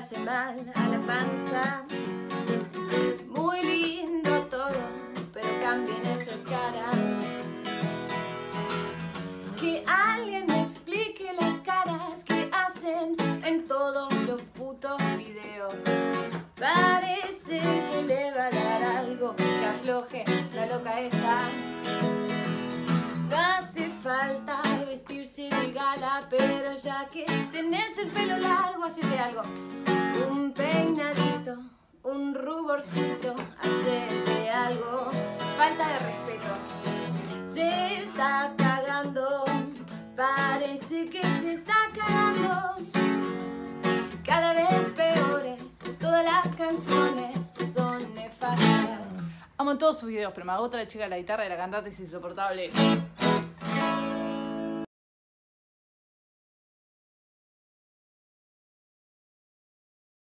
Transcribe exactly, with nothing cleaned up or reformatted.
hace mal a la panza. Muy lindo todo, pero cambien esas caras. Que alguien me explique las caras que hacen en todos los putos videos. Parece que le va a dar algo que afloje la loca esa. No hace falta vestirse de gala, pero ya que tenés el pelo largo, hacete algo. Un peinadito, un ruborcito, hacete algo. Falta de respeto. Se está cagando, parece que se está cagando. Cada vez peores, todas las canciones son nefastas. Amo todos sus videos, pero me agota la chica de la guitarra y la cantante es insoportable.